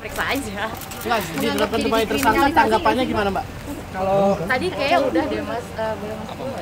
periksa aja. Enggak, ditetapkan sebagai tersangka, tanggapannya gimana Mbak? Kalau Tadi kayak udah deh Mas, belum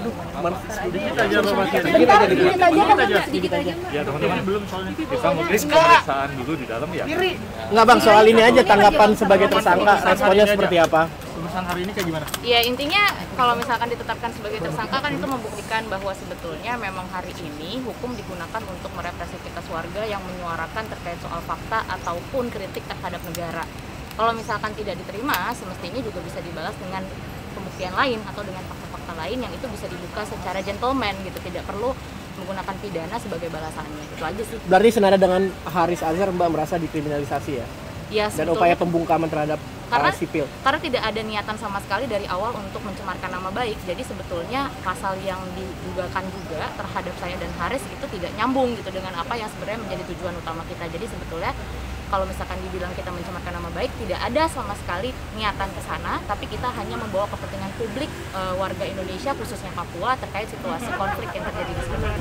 Sedikit aja. Ya teman-teman belum soalnya kita mungkin pemeriksaan dulu di dalam ya. enggak Bang, soal ini aja tanggapan sebagai tersangka, responnya seperti apa? Pemeriksaan hari ini kayak gimana? Ya intinya kalau misalkan ditetapkan sebagai tersangka kan itu membuktikan bahwa sebetulnya memang hari ini hukum digunakan untuk merepresifikasi warga yang menyuarakan terkait soal fakta ataupun kritik terhadap negara. Kalau misalkan tidak diterima, semestinya juga bisa dibalas dengan pembuktian lain atau dengan fakta-fakta lain yang itu bisa dibuka secara gentleman gitu, tidak perlu menggunakan pidana sebagai balasannya. Itu aja sih. Berarti senada dengan Haris Azhar Mbak merasa dikriminalisasi ya? Ya, Dan upaya pembungkaman terhadap sipil. Karena tidak ada niatan sama sekali dari awal untuk mencemarkan nama baik. Jadi sebetulnya pasal yang digugakan juga terhadap saya dan Haris itu tidak nyambung gitu dengan apa yang sebenarnya menjadi tujuan utama kita. Jadi sebetulnya kalau misalkan dibilang kita mencemarkan nama baik, tidak ada sama sekali niatan ke sana, tapi kita hanya membawa kepentingan publik warga Indonesia khususnya Papua terkait situasi konflik yang terjadi di sana.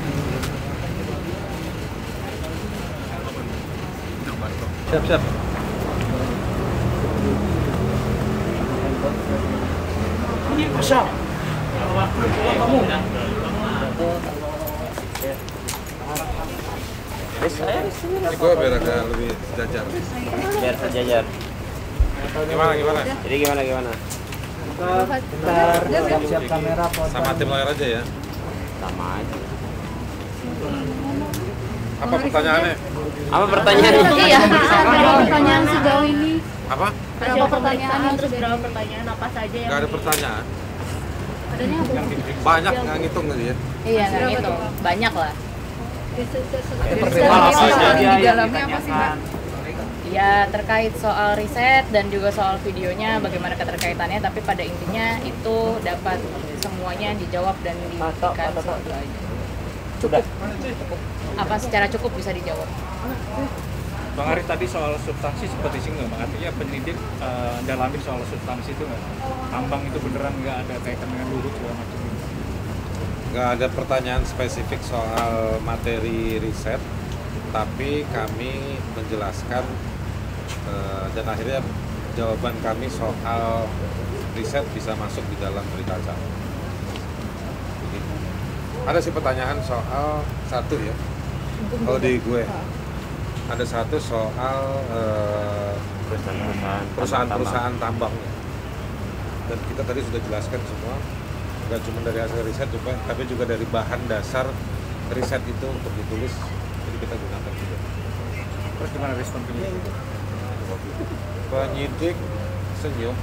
Siap. Ini Masya. Kamu. Ini gue biar agak lebih sejajar. Biar sejajar. Gimana? Jadi gimana? Bentar, siap-siap kamera foto. Sama tim lawyer aja ya. Sama aja. Apa pertanyaannya? Apa pertanyaannya? Iya. Pertanyaan sejauh ini, Apa? berapa pertanyaan, terus berapa pertanyaan apa saja yang Gak ada pertanyaan. adanya Banyak nggak ngitung tadi ya. Iya, nggak gitu. Banyak lah. di dalamnya apa sih Mbak? Ya terkait soal riset dan juga soal videonya bagaimana keterkaitannya, tapi pada intinya itu dapat semuanya dijawab dan diberikan satu aja. Cukup. Apa secara cukup bisa dijawab. Bang Ari tadi soal substansi seperti singgung, artinya penyelidik dalami soal substansi itu nggak? Tambang itu beneran nggak ada kaitan dengan Luhut segala macam? Nggak ada pertanyaan spesifik soal materi riset, tapi kami menjelaskan dan akhirnya jawaban kami soal riset bisa masuk di dalam berita acara. Ada sih pertanyaan soal satu ya, kalau di gue ada satu soal perusahaan-perusahaan tambangnya, dan kita tadi sudah jelaskan semua, nggak cuma dari hasil riset juga, tapi juga dari bahan dasar riset itu untuk ditulis, jadi kita gunakan juga. Terus gimana respon penyidik? Penyidik senyum.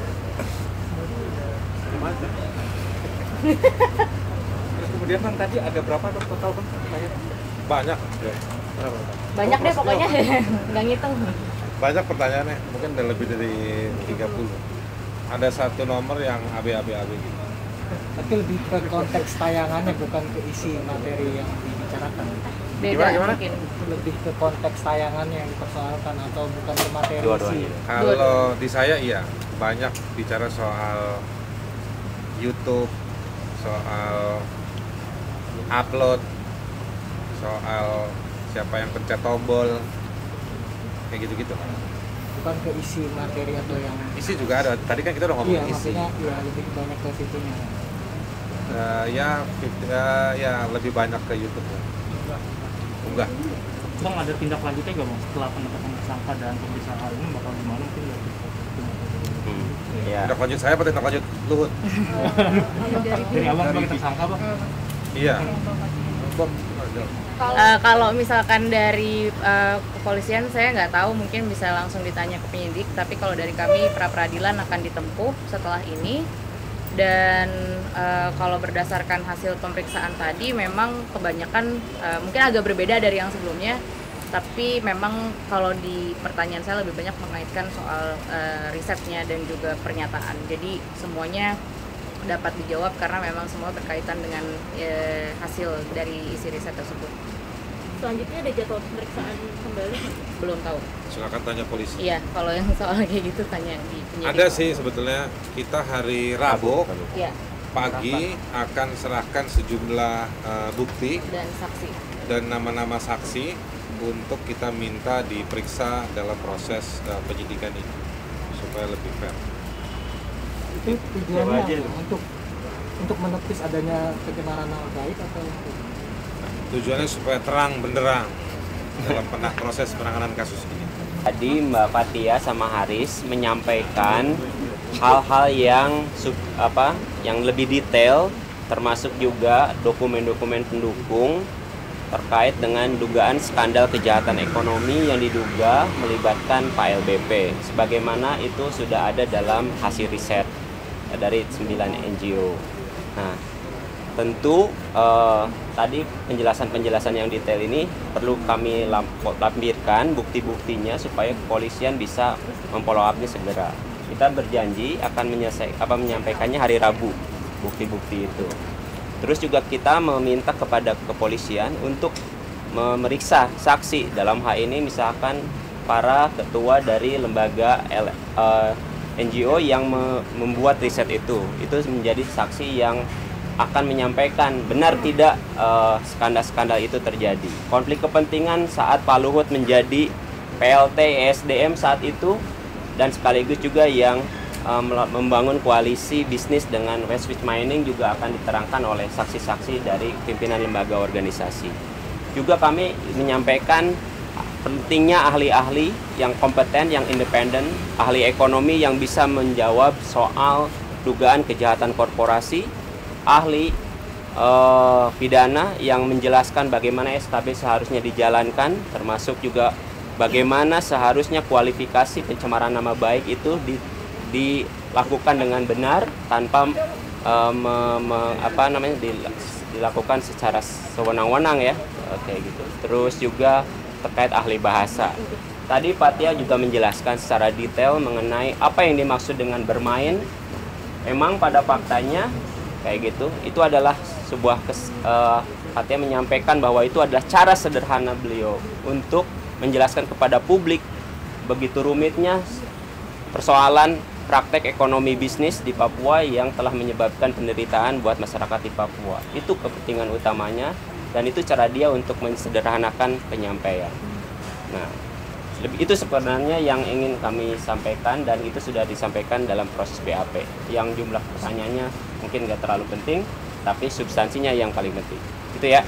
Terus kemudian Bang tadi ada berapa total Bang? Banyak. Banyak deh pokoknya, nggak ngitung. Banyak pertanyaannya, mungkin ada lebih dari 30. Ada satu nomor yang AB. Tapi lebih ke konteks tayangannya, bukan ke isi materi yang dibicarakan. Beda Gimana? mungkin. Lebih ke konteks tayangannya yang dipersoalkan atau bukan ke materi isi. Dua-duanya. Kalau di saya iya, banyak bicara soal YouTube, soal upload, soal siapa yang pencet tombol, kayak gitu-gitu. Bukan ke isi materi atau yang Isi juga ada, tadi kan kita udah ngomongin isi. maksudnya ya lebih banyak ke situnya. Ya lebih banyak ke YouTube ya. Enggak. Bang ada tindak lanjutnya nggak Bang setelah penetapan tersangka dan pemeriksaan hari ini bakal gimana mungkin ya? Iya. Tindak lanjut saya apa tindak lanjut Luhut? Dari abang sebagai tersangka Bang? Iya. Kalau misalkan dari kepolisian saya nggak tahu, mungkin bisa langsung ditanya ke penyidik, tapi kalau dari kami pra peradilan akan ditempuh setelah ini. Dan kalau berdasarkan hasil pemeriksaan tadi memang kebanyakan mungkin agak berbeda dari yang sebelumnya, tapi memang kalau di pertanyaan saya lebih banyak mengaitkan soal risetnya dan juga pernyataan, jadi semuanya dapat dijawab karena memang semua berkaitan dengan hasil dari isi riset tersebut. Selanjutnya ada jadwal pemeriksaan kembali? Belum tahu. Silakan tanya polisi. Iya, kalau yang soal kayak gitu tanya di penyidik. Ada sih sebetulnya, kita hari Rabu Iya, pagi akan serahkan sejumlah bukti dan saksi. dan nama-nama saksi untuk kita minta diperiksa dalam proses penyidikan ini supaya lebih fair. Itu tujuannya apa? Untuk menepis adanya pencemaran nama baik atau Tujuannya supaya terang benderang dalam proses penanganan kasus ini. Tadi Mbak Fatia sama Haris menyampaikan hal-hal yang yang lebih detail, termasuk juga dokumen-dokumen pendukung terkait dengan dugaan skandal kejahatan ekonomi yang diduga melibatkan Pak LBP, sebagaimana itu sudah ada dalam hasil riset dari 9 NGO. Nah, tentu tadi penjelasan-penjelasan yang detail ini perlu kami lampirkan bukti-buktinya supaya kepolisian bisa memfollow up-nya segera. Kita berjanji akan menyampaikannya hari Rabu bukti-bukti itu. Terus juga kita meminta kepada kepolisian untuk memeriksa saksi, dalam hal ini misalkan para ketua dari lembaga NGO yang membuat riset itu menjadi saksi yang akan menyampaikan benar tidak skandal-skandal itu terjadi. Konflik kepentingan saat Pak Luhut menjadi PLT ESDM saat itu, dan sekaligus juga yang membangun koalisi bisnis dengan Westwich Mining juga akan diterangkan oleh saksi-saksi dari pimpinan lembaga organisasi. Juga kami menyampaikan pentingnya ahli-ahli yang kompeten, yang independen, ahli ekonomi yang bisa menjawab soal dugaan kejahatan korporasi, ahli pidana yang menjelaskan bagaimana SKB seharusnya dijalankan, termasuk juga bagaimana seharusnya kualifikasi pencemaran nama baik itu dilakukan dengan benar tanpa dilakukan secara sewenang-wenang ya, kayak gitu. Terus juga terkait ahli bahasa. Tadi Fatia juga menjelaskan secara detail mengenai apa yang dimaksud dengan bermain. Memang pada faktanya kayak gitu, itu adalah sebuah Fatia menyampaikan bahwa itu adalah cara sederhana beliau untuk menjelaskan kepada publik begitu rumitnya persoalan praktek ekonomi bisnis di Papua yang telah menyebabkan penderitaan buat masyarakat di Papua. Itu kepentingan utamanya, dan itu cara dia untuk mensederhanakan penyampaian. Nah, itu sebenarnya yang ingin kami sampaikan, dan itu sudah disampaikan dalam proses BAP. Yang jumlah pertanyaannya mungkin nggak terlalu penting, tapi substansinya yang paling penting. Itu ya.